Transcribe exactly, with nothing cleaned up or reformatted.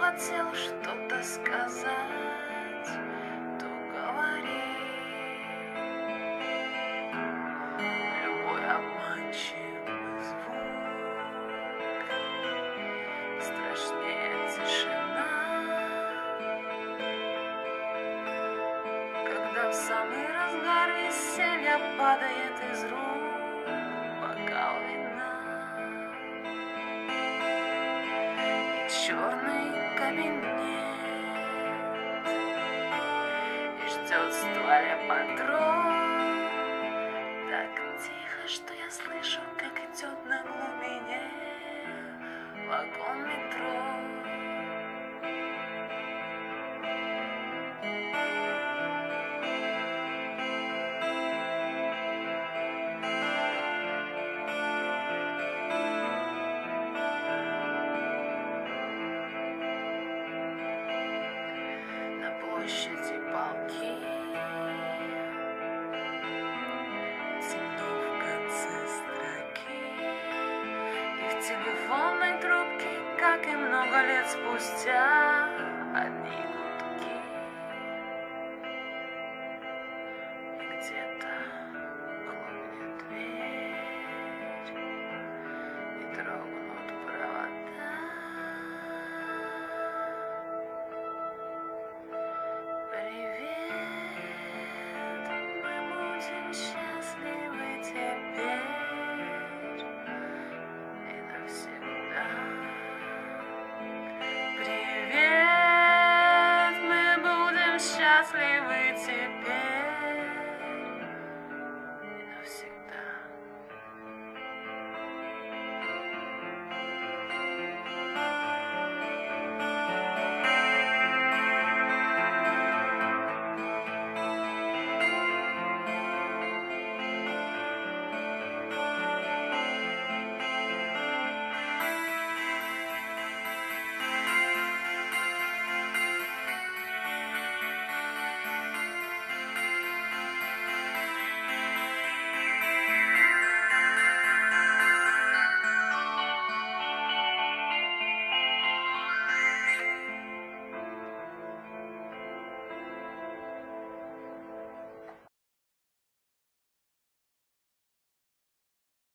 хотел что-то сказать, то говори. Любой обманчивый звук страшнее тишина, когда в самый разгар веселья падает из рук бокал вина. Черный кабинет и ждет в стволе патрон. Так тихо, что я слышу, как идет на глубине вагон метро. Площади полки, темно в конце строки, и в телефонной трубке, как и много лет спустя, одни гудки. И где-то хлопнет дверь, и дрогнут провода. Счастливы теперь и навсегда. Привет, мы будем счастливы теперь и навсегда.